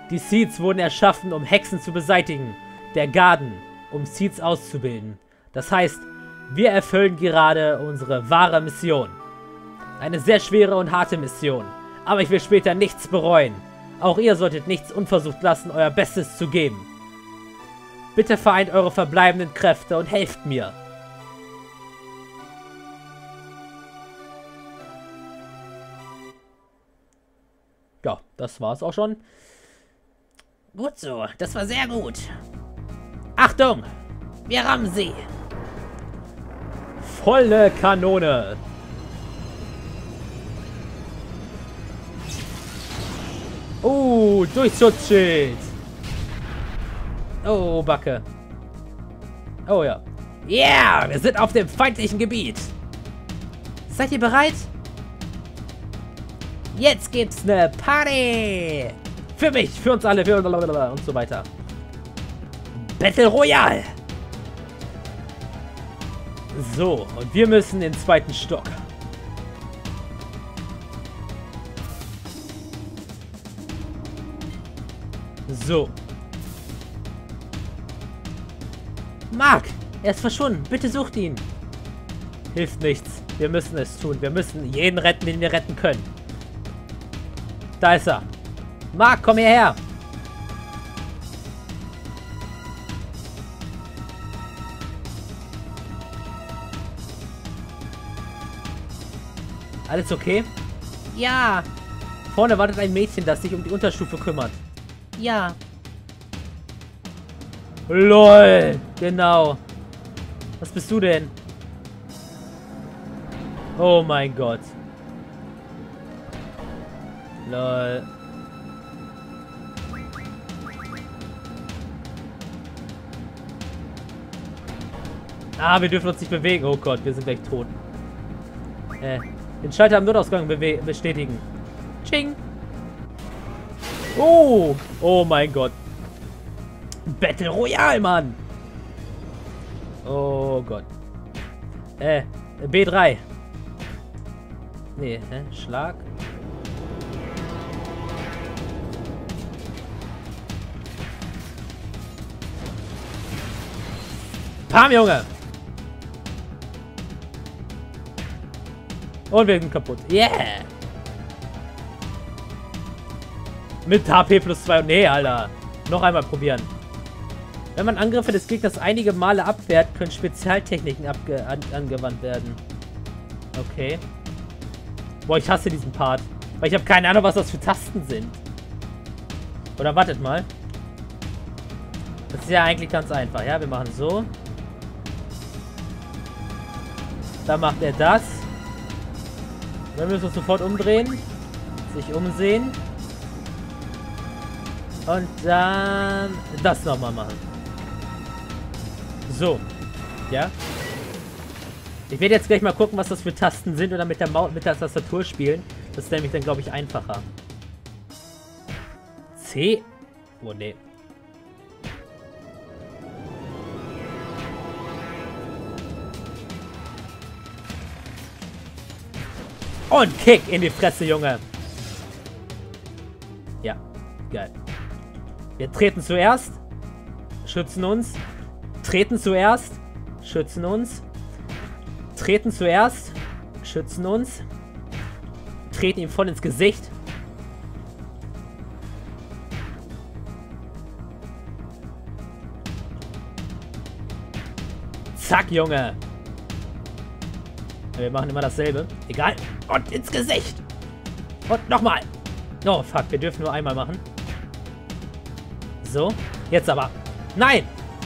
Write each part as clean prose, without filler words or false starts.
Die Seeds wurden erschaffen, um Hexen zu beseitigen. Der Garden, um Seeds auszubilden. Das heißt, wir erfüllen gerade unsere wahre Mission. Eine sehr schwere und harte Mission. Aber ich will später nichts bereuen. Auch ihr solltet nichts unversucht lassen, euer Bestes zu geben. Bitte vereint eure verbleibenden Kräfte und helft mir. Ja, das war's auch schon. Gut so, das war sehr gut. Achtung! Wir rammen sie. Volle Kanone. Durchschutzschild. Oh, Backe. Oh ja. Yeah, wir sind auf dem feindlichen Gebiet. Seid ihr bereit? Jetzt gibt's eine Party. Für mich, für uns alle, für und so weiter. Battle Royale. So, und wir müssen in den zweiten Stock. So. Mark, er ist verschwunden. Bitte sucht ihn. Hilft nichts. Wir müssen es tun. Wir müssen jeden retten, den wir retten können. Da ist er. Mark, komm hierher. Alles okay? Ja. Vorne wartet ein Mädchen, das sich um die Unterstufe kümmert. Ja. LOL. Genau. Was bist du denn? Oh mein Gott. LOL. Ah, wir dürfen uns nicht bewegen. Oh Gott, wir sind gleich tot. Den Schalter am Notausgang bestätigen. Ching. Oh. Oh mein Gott. Battle Royale, Mann. Oh Gott. B3. Nee, Schlag. Pam, Junge. Und wir sind kaputt. Yeah. Mit HP plus 2. Nee, Alter. Noch einmal probieren. Wenn man Angriffe des Gegners einige Male abwehrt, können Spezialtechniken angewandt werden. Okay. Boah, ich hasse diesen Part. Weil ich habe keine Ahnung, was das für Tasten sind. Oder wartet mal. Das ist ja eigentlich ganz einfach. Ja, wir machen so. Dann macht er das. Dann müssen wir uns sofort umdrehen. Sich umsehen. Und dann das nochmal machen. So. Ja. Ich werde jetzt gleich mal gucken, was das für Tasten sind oder mit der Tastatur spielen. Das ist nämlich dann, glaube ich, einfacher. C. Oh, nee. Und Kick in die Fresse, Junge. Ja, geil. Wir treten zuerst. Schützen uns. Treten zuerst. Schützen uns. Treten zuerst. Schützen uns. Treten ihm voll ins Gesicht. Zack, Junge. Wir machen immer dasselbe. Egal. Und ins Gesicht. Und nochmal. Oh, fuck. Wir dürfen nur einmal machen. So. Jetzt aber. Nein.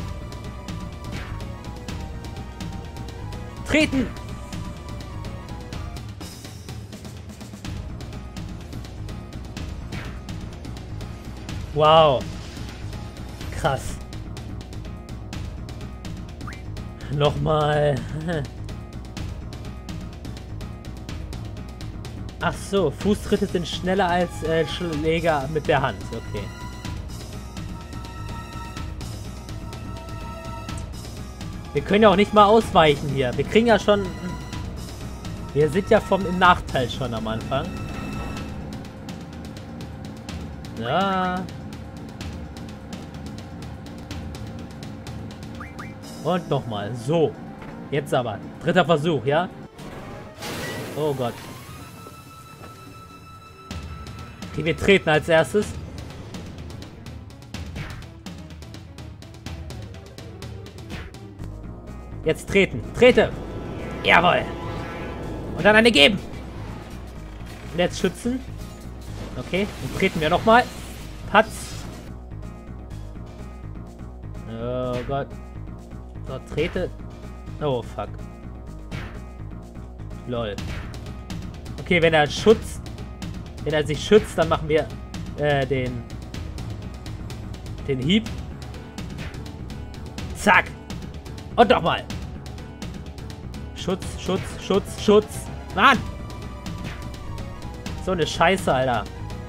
Treten. Wow. Krass. Nochmal. Ach so, Fußtritte sind schneller als Schläger mit der Hand. Okay. Wir können ja auch nicht mal ausweichen hier. Wir kriegen ja schon... Wir sind ja im Nachteil schon am Anfang. Ja. Und nochmal. So. Jetzt aber. Dritter Versuch, ja? Oh Gott. Okay, wir treten als erstes. Jetzt treten. Trete. Jawohl. Und dann eine geben. Und jetzt schützen. Okay, dann treten wir nochmal. Patz. Oh Gott. So, trete. Oh, fuck. Lol. Okay, wenn er schützt. Wenn er sich schützt, dann machen wir den Hieb. Zack. Und nochmal. Schutz, Schutz, Schutz, Schutz. Mann! So eine Scheiße, Alter.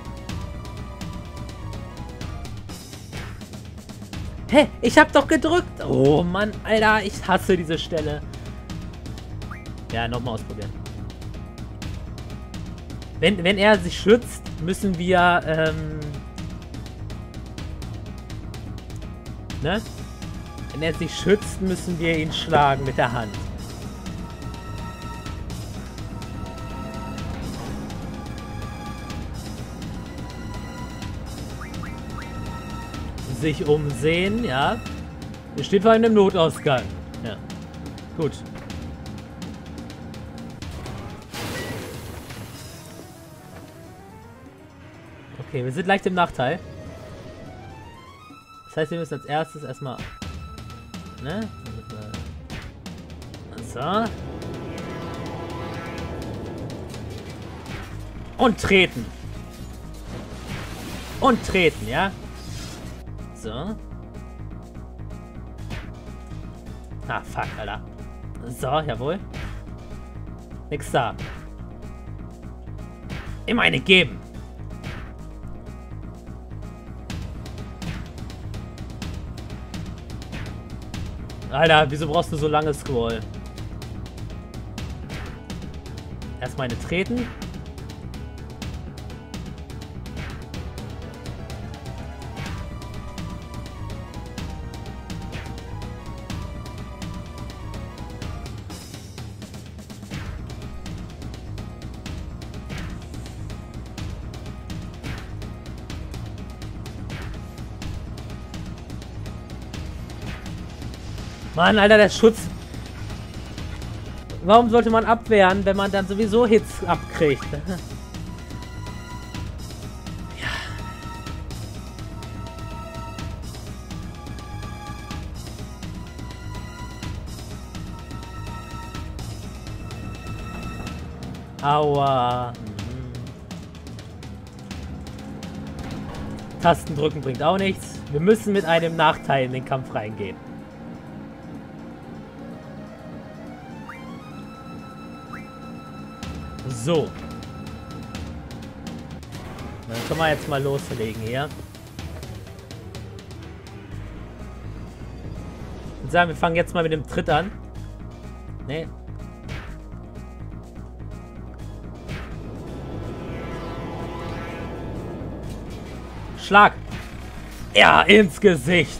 Hä? Ich hab doch gedrückt. Oh Mann, Alter. Ich hasse diese Stelle. Ja, nochmal ausprobieren. Wenn er sich schützt, müssen wir, ne? Wenn er sich schützt, müssen wir ihn schlagen mit der Hand. Sich umsehen, ja. Wir stehen vor einem Notausgang. Ja. Gut. Okay, wir sind leicht im Nachteil. Das heißt, wir müssen als erstes erstmal... Ne? So. Und treten. Und treten, ja? So. Ah, fuck, Alter. So, jawohl. Nix da. Immer eine geben. Alter, wieso brauchst du so lange Scroll? Erstmal eine treten. Mann, Alter, der Schutz. Warum sollte man abwehren, wenn man dann sowieso Hits abkriegt? Ja. Aua. Tasten drücken bringt auch nichts. Wir müssen mit einem Nachteil in den Kampf reingehen. So. Dann können wir jetzt mal loslegen hier. Ich würde sagen, wir fangen jetzt mal mit dem Tritt an. Nee. Schlag. Ja, ins Gesicht.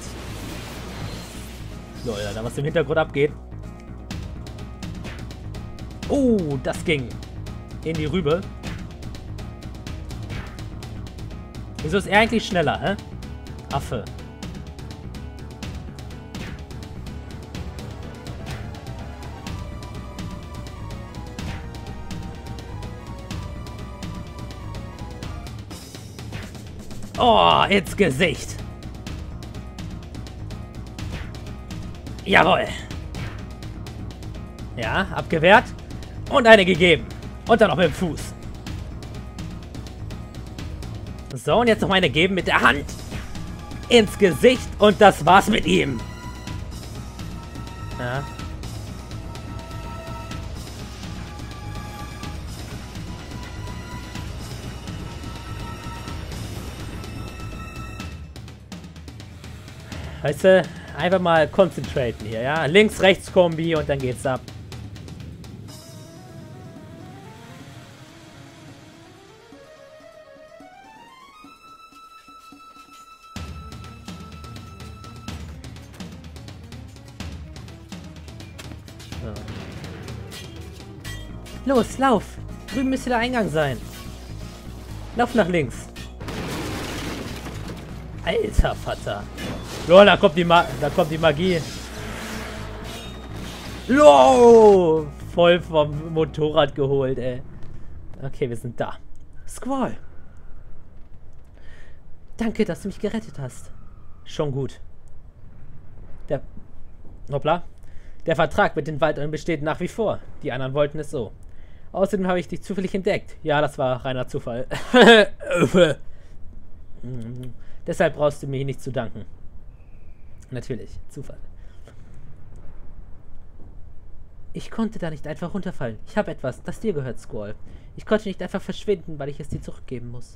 So, Alter, was im Hintergrund abgeht. Oh, das ging. In die Rübe. Wieso ist er eigentlich schneller, hä? Affe. Oh, ins Gesicht. Jawohl. Ja, abgewehrt. Und eine gegeben. Und dann noch mit dem Fuß. So, und jetzt noch eine geben mit der Hand. Ins Gesicht. Und das war's mit ihm. Ja. Weißt du, einfach mal konzentrieren hier, ja? Links-Rechts-Kombi und dann geht's ab. Ja. Los, lauf! Drüben müsste der Eingang sein. Lauf nach links. Alter Vater. Lol, da kommt die Magie. Lol! Voll vom Motorrad geholt, ey. Okay, wir sind da. Squall. Danke, dass du mich gerettet hast. Schon gut. Hoppla. Der Vertrag mit den Waldern besteht nach wie vor. Die anderen wollten es so. Außerdem habe ich dich zufällig entdeckt. Ja, das war reiner Zufall. Deshalb brauchst du mir nicht zu danken. Natürlich, Zufall. Ich konnte da nicht einfach runterfallen. Ich habe etwas, das dir gehört, Squall. Ich konnte nicht einfach verschwinden, weil ich es dir zurückgeben muss.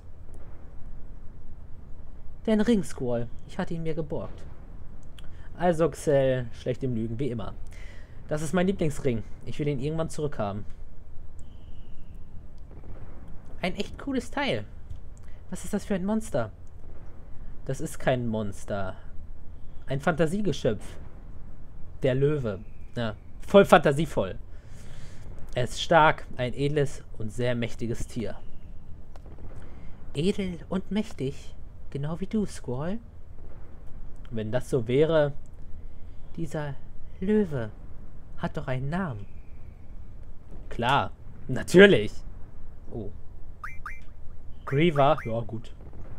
Dein Ring, Squall. Ich hatte ihn mir geborgt. Also, Xel, schlecht im Lügen, wie immer. Das ist mein Lieblingsring. Ich will ihn irgendwann zurückhaben. Ein echt cooles Teil. Was ist das für ein Monster? Das ist kein Monster. Ein Fantasiegeschöpf. Der Löwe. Ja, voll fantasievoll. Er ist stark, ein edles und sehr mächtiges Tier. Edel und mächtig? Genau wie du, Squall. Wenn das so wäre... Dieser Löwe hat doch einen Namen. Klar, natürlich. Oh. Griever, ja gut.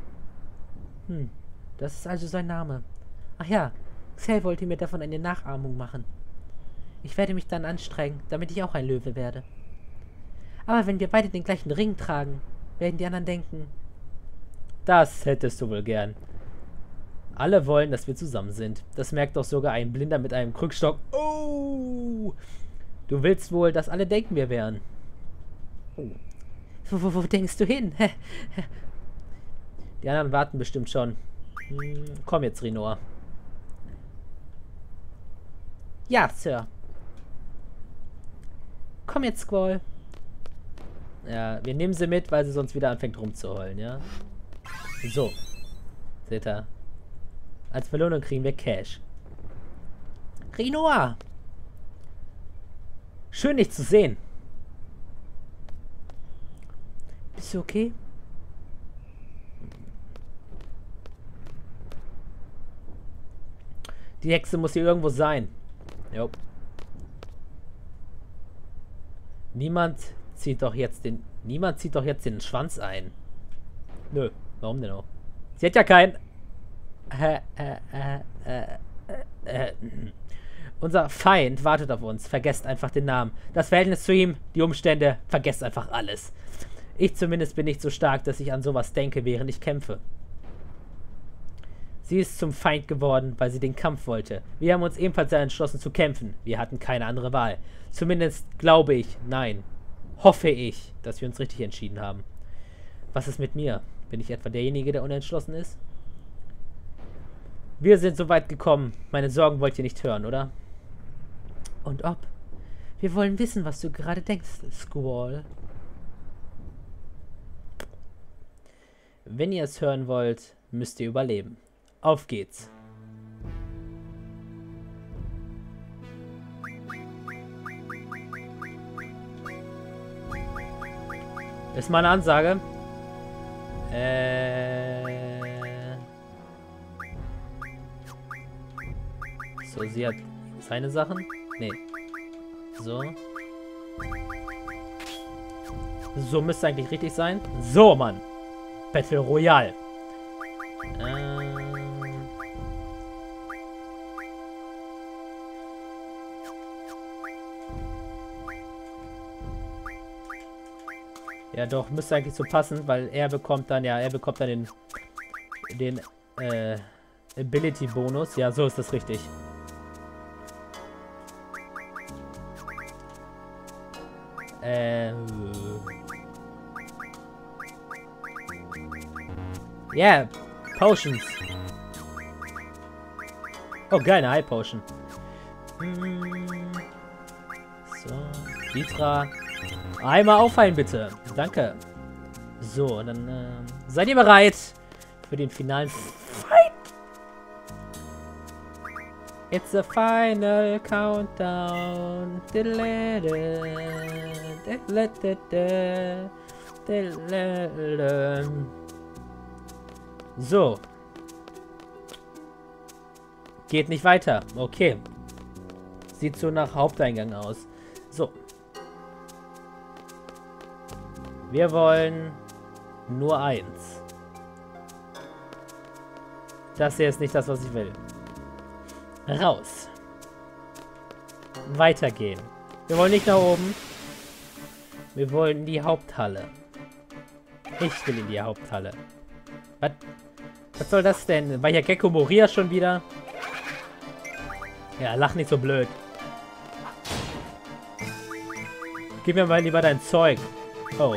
Das ist also sein Name. Ach ja, Xel wollte mir davon eine Nachahmung machen. Ich werde mich dann anstrengen, damit ich auch ein Löwe werde. Aber wenn wir beide den gleichen Ring tragen, werden die anderen denken... Das hättest du wohl gern. Alle wollen, dass wir zusammen sind. Das merkt doch sogar ein Blinder mit einem Krückstock. Oh! Du willst wohl, dass alle denken, wir wären. Oh. Wo denkst du hin? Die anderen warten bestimmt schon. Komm jetzt, Rinoa. Ja, Sir. Komm jetzt, Squall. Ja, wir nehmen sie mit, weil sie sonst wieder anfängt rumzuheulen, ja? So. Seht ihr? Als Belohnung kriegen wir Cash. Rinoa! Schön, dich zu sehen. Bist du okay? Die Hexe muss hier irgendwo sein. Jo. Niemand zieht doch jetzt den Schwanz ein. Nö, warum denn auch? Sie hat ja keinen... Unser Feind wartet auf uns. Vergesst einfach den Namen. Das Verhältnis zu ihm, die Umstände, vergesst einfach alles. Ich zumindest bin nicht so stark, dass ich an sowas denke, während ich kämpfe. Sie ist zum Feind geworden, weil sie den Kampf wollte. Wir haben uns ebenfalls entschlossen zu kämpfen. Wir hatten keine andere Wahl. Zumindest glaube ich, nein, hoffe ich, dass wir uns richtig entschieden haben. Was ist mit mir? Bin ich etwa derjenige, der unentschlossen ist? Wir sind so weit gekommen. Meine Sorgen wollt ihr nicht hören, oder? Und ob? Wir wollen wissen, was du gerade denkst, Squall. Wenn ihr es hören wollt, müsst ihr überleben. Auf geht's. Ist mal eine Ansage. So, sie hat seine Sachen. Nee. So. So müsste eigentlich richtig sein. So, Mann. Battle Royale. Ja, doch, müsste eigentlich so passen, weil er bekommt dann den Ability-Bonus. Ja, so ist das richtig. Yeah, Potions. Oh, geil, eine High Potion. So, Litra. Einmal auffallen, bitte. Danke. So, dann seid ihr bereit für den finalen Fight? It's the final countdown. So. Geht nicht weiter. Okay. Sieht so nach Haupteingang aus. So. Wir wollen nur eins. Das hier ist nicht das, was ich will. Raus. Weitergehen. Wir wollen nicht nach oben. Wir wollen in die Haupthalle. Ich will in die Haupthalle. Was soll das denn? War hier Gecko Moria schon wieder? Ja, lach nicht so blöd. Gib mir mal lieber dein Zeug. Oh.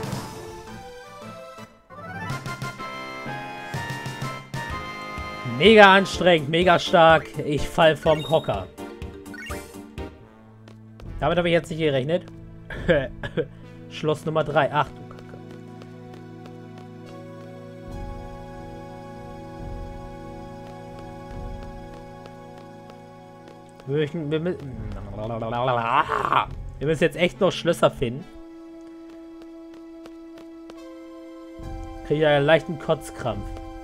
Mega anstrengend, mega stark. Ich fall vom Hocker. Damit habe ich jetzt nicht gerechnet. Schloss Nummer 3. Ach du Kacke. Wir müssen jetzt echt noch Schlösser finden. Kriege ich einen leichten Kotzkrampf.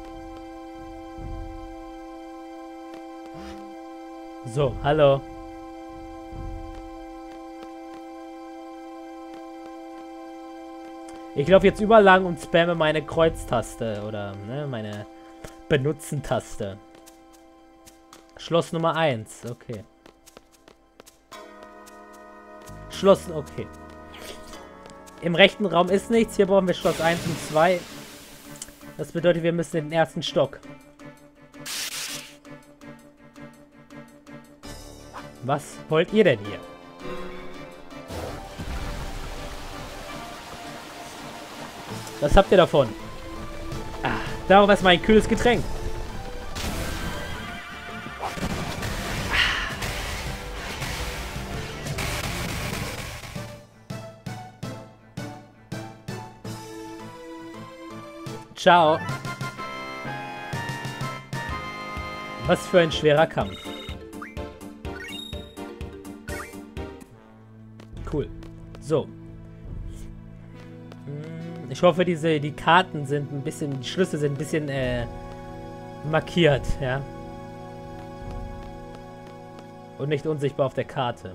So, hallo. Ich laufe jetzt überall lang und spamme meine Kreuztaste oder ne, meine Benutzen-Taste. Schloss Nummer 1, okay. Schloss, okay. Im rechten Raum ist nichts, hier brauchen wir Schloss 1 und 2. Das bedeutet, wir müssen in den ersten Stock. Was wollt ihr denn hier? Was habt ihr davon? Ah, darauf erstmal ein kühles Getränk. Ciao. Was für ein schwerer Kampf. Cool. So. Ich hoffe, die Karten sind ein bisschen, die Schlüssel sind ein bisschen, markiert, ja. Und nicht unsichtbar auf der Karte.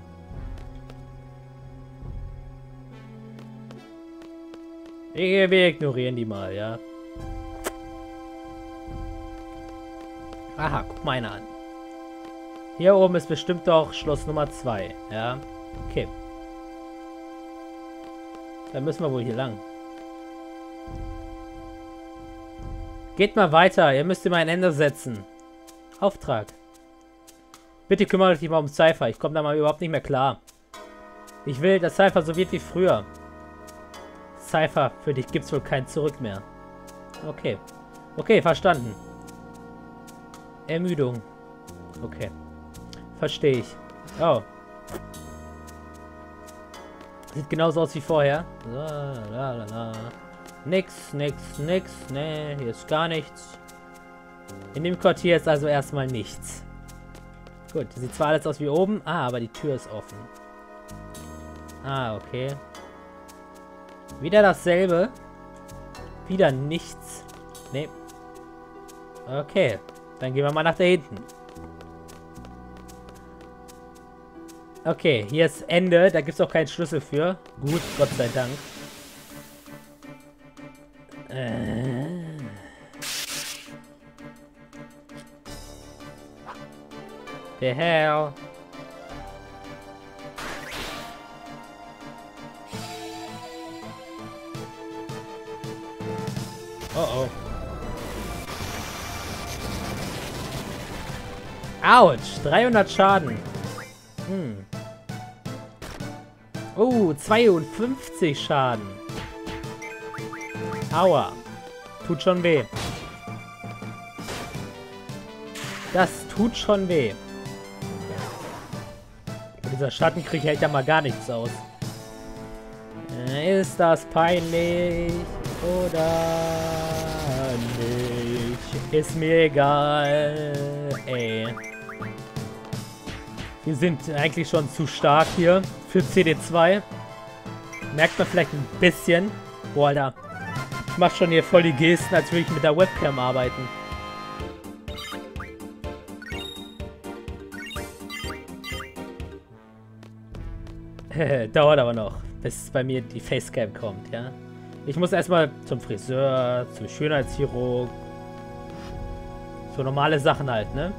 Wir ignorieren die mal, ja. Aha, guck mal eine an. Hier oben ist bestimmt doch Schloss Nummer 2, ja. Okay. Dann müssen wir wohl hier lang. Geht mal weiter, ihr müsst immer ein Ende setzen. Auftrag. Bitte kümmert euch mal um Cypher, ich komme da mal überhaupt nicht mehr klar. Ich will, dass Cypher so wird wie früher. Cypher, für dich gibt's wohl kein Zurück mehr. Okay. Okay, verstanden. Ermüdung. Okay. Verstehe ich. Oh. Sieht genauso aus wie vorher. Nix. Nee, hier ist gar nichts. In dem Quartier ist also erstmal nichts. Gut, sieht zwar alles aus wie oben. Ah, aber die Tür ist offen. Ah, okay. Wieder dasselbe. Wieder nichts. Nee. Okay. Dann gehen wir mal nach da hinten. Okay, hier ist Ende. Da gibt es auch keinen Schlüssel für. Gut, Gott sei Dank. The hell? Oh oh. Autsch, 300 Schaden. Oh, 52 Schaden. Aua. Tut schon weh. Das tut schon weh. Und dieser Schattenkrieg hält ja mal gar nichts aus. Ist das peinlich oder nicht? Ist mir egal. Ey. Die sind eigentlich schon zu stark hier für CD2. Merkt man vielleicht ein bisschen. Boah, Alter. Ich mach schon hier voll die Gesten, als würde ich mit der Webcam arbeiten. Dauert aber noch, bis bei mir die Facecam kommt, ja. Ich muss erstmal zum Friseur, zum Schönheitschirurg. So normale Sachen halt, ne?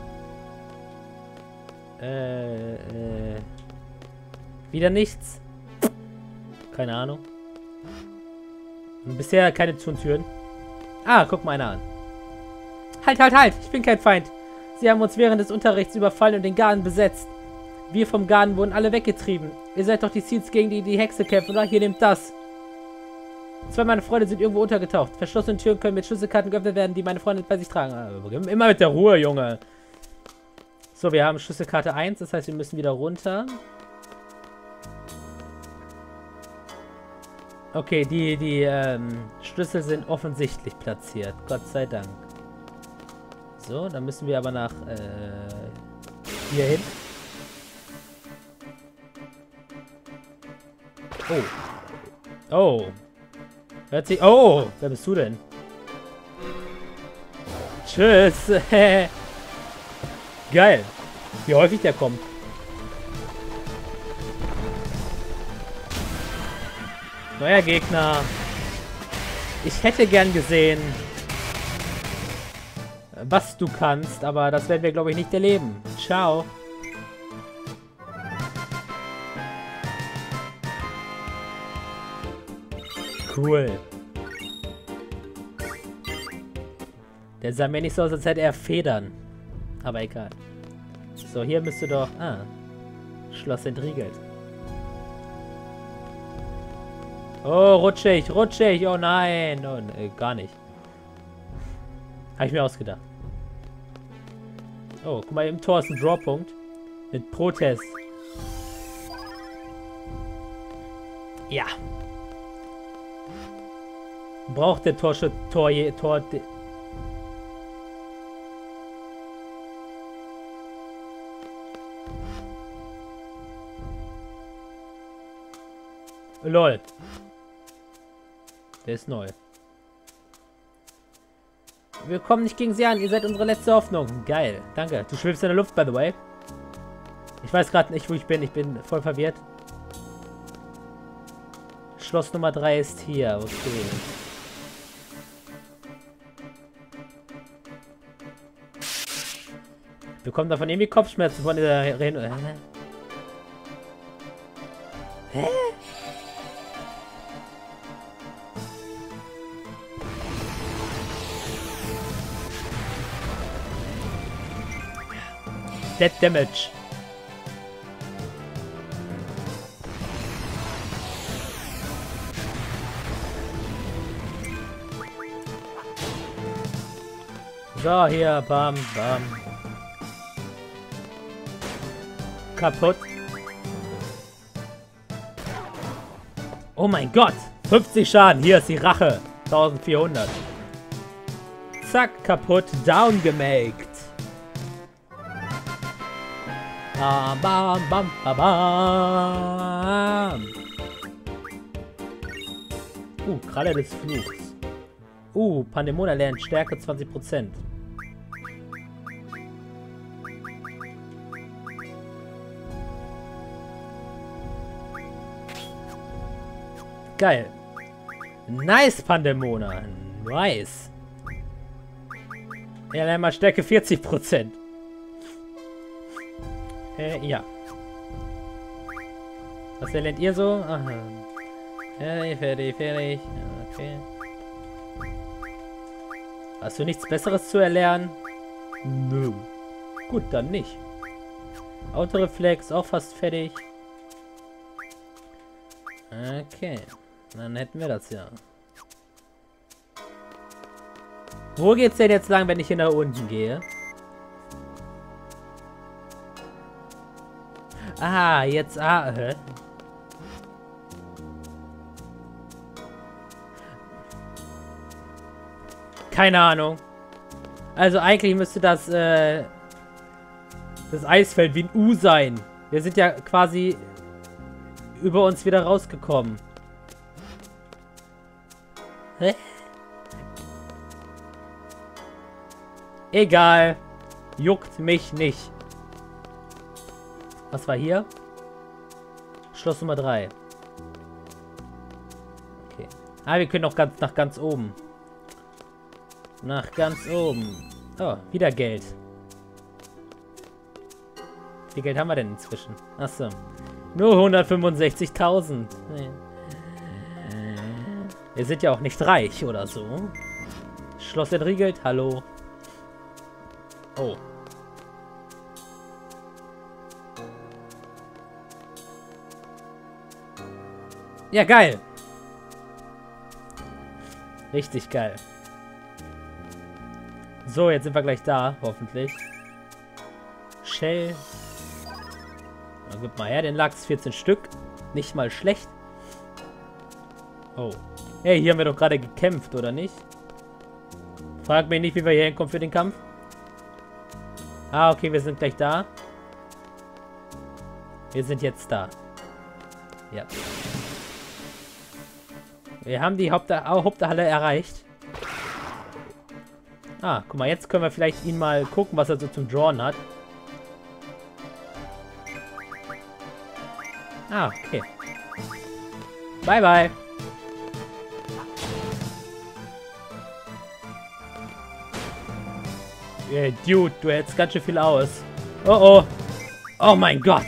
Wieder nichts? Keine Ahnung. Und bisher keine Türen. Ah, guck mal einer an. Halt, halt, halt! Ich bin kein Feind. Sie haben uns während des Unterrichts überfallen und den Garten besetzt. Wir vom Garten wurden alle weggetrieben. Ihr seid doch die Seeds, gegen die Hexe kämpfen, oder? Hier, nehmt das. 2 meiner Freunde sind irgendwo untergetaucht. Verschlossene Türen können mit Schlüsselkarten geöffnet werden, die meine Freunde bei sich tragen. Immer mit der Ruhe, Junge. So, wir haben Schlüsselkarte 1, das heißt, wir müssen wieder runter. Okay, die Schlüssel sind offensichtlich platziert. Gott sei Dank. So, dann müssen wir aber nach hier hin. Oh. Oh. Hört sich... Oh, wer bist du denn? Tschüss. Geil. Wie häufig der kommt. Neuer Gegner. Ich hätte gern gesehen, was du kannst, aber das werden wir, glaube ich, nicht erleben. Ciao. Cool. Der sah mir nicht so aus, als hätte er Federn. Aber egal. So, hier müsste doch... Ah. Schloss entriegelt. Oh, rutschig, rutschig. Oh nein. Oh, gar nicht. Habe ich mir ausgedacht. Oh, guck mal, im Tor ist ein Drawpunkt. Mit Protest. Ja. Braucht der Tor... LOL. Der ist neu. Wir kommen nicht gegen sie an. Ihr seid unsere letzte Hoffnung. Geil. Danke. Du schwebst in der Luft, by the way. Ich weiß gerade nicht, wo ich bin. Ich bin voll verwirrt. Schloss Nummer 3 ist hier. Okay. Wir bekommen davon irgendwie Kopfschmerzen von dieser Reno. Hä? Dead Damage. So, hier, bam, bam. Kaputt. Oh mein Gott. 50 Schaden. Hier ist die Rache. 1400. Zack, kaputt. Down gemaked. Bam, bam, bam, bam, bam. Kralle des Fluchs. Pandemona lernt Stärke 20%. Geil. Nice, Pandemona. Nice. Ja, dann mal Stärke 40%. Ja. Was lernt ihr so? Aha. Fertig. Okay. Hast du nichts Besseres zu erlernen? Nö. Gut, dann nicht. Autoreflex, auch fast fertig. Okay. Dann hätten wir das ja. Wo geht's denn jetzt lang, wenn ich hier nach unten gehe? Ah, jetzt... hä? Keine Ahnung. Also eigentlich müsste das Eisfeld wie ein U sein. Wir sind ja quasi über uns wieder rausgekommen. Hä? Egal. Juckt mich nicht. Was war hier? Schloss Nummer 3. Okay. Ah, wir können auch nach ganz oben. Nach ganz oben. Oh, wieder Geld. Wie viel Geld haben wir denn inzwischen? Achso. Nur 165.000. Wir sind ja auch nicht reich oder so. Schloss entriegelt. Hallo. Oh. Ja, geil. Richtig geil. So, jetzt sind wir gleich da, hoffentlich. Shell. Dann gib mal her den Lachs, 14 Stück. Nicht mal schlecht. Oh. Hey, hier haben wir doch gerade gekämpft, oder nicht? Frag mich nicht, wie wir hier hinkommen für den Kampf. Ah, okay, wir sind gleich da. Wir sind jetzt da. Ja. Wir haben die Haupthalle erreicht. Ah, guck mal, jetzt können wir vielleicht ihn mal gucken, was er so zum Drawn hat. Ah, okay. Bye, bye. Dude, du hältst ganz schön viel aus. Oh, oh. Oh mein Gott.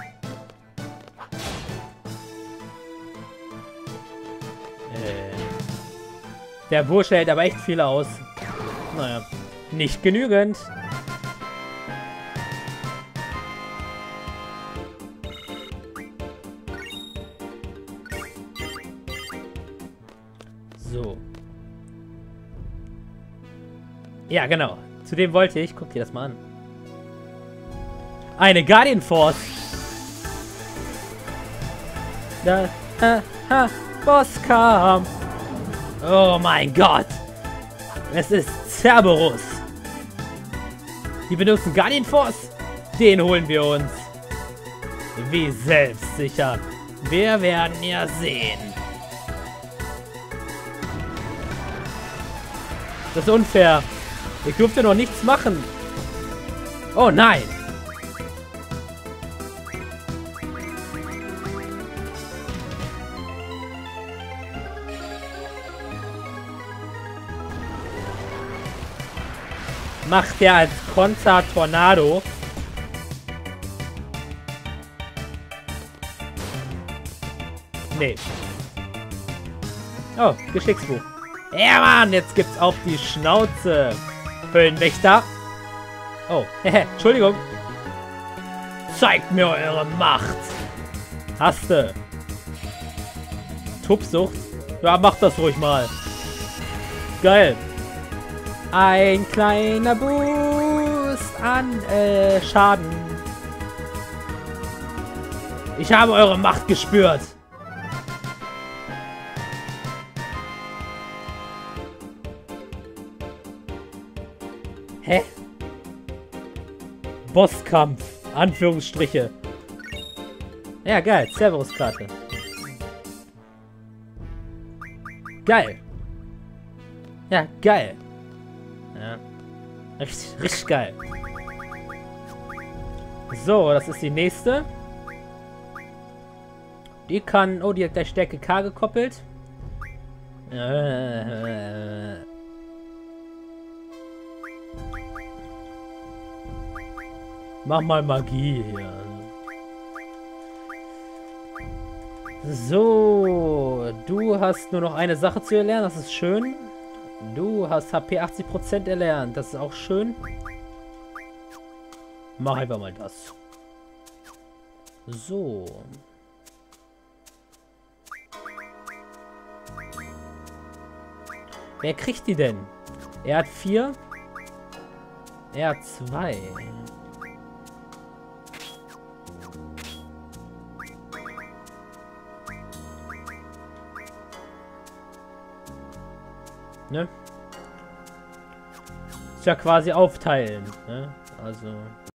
Der Bursche hält aber echt viel aus. Naja, nicht genügend. So. Ja, genau. Zu dem wollte ich. Guck dir das mal an. Eine Guardian Force. Da, Bosskampf. Oh mein Gott. Es ist Cerberus. Die benutzen Guardian Force. Den holen wir uns. Wie selbstsicher. Wir werden ja sehen. Das ist unfair. Ich durfte noch nichts machen. Oh nein. Macht er als Konter Tornado. Nee. Oh, Geschicksbuch. Ja, Mann, jetzt gibt's auf die Schnauze. Höhlenwächter. Oh, Entschuldigung. Zeigt mir eure Macht. Haste. Tubsucht. Ja, macht das ruhig mal. Geil. Ein kleiner Boost an Schaden. Ich habe eure Macht gespürt. Hä? Bosskampf. Anführungsstriche. Ja, geil. Cerberus-Karte. Geil. Ja, geil. Ja. Richtig geil. So, das ist die nächste. Die kann... Oh, die hat gleich Stärke K gekoppelt. Mach mal Magie hier. So, du hast nur noch eine Sache zu erlernen, das ist schön. Du hast HP 80% erlernt, das ist auch schön. Mach einfach mal das. So. Wer kriegt die denn? Er hat 4. Er hat 2. Ne? Ist ja quasi aufteilen, ne? Also...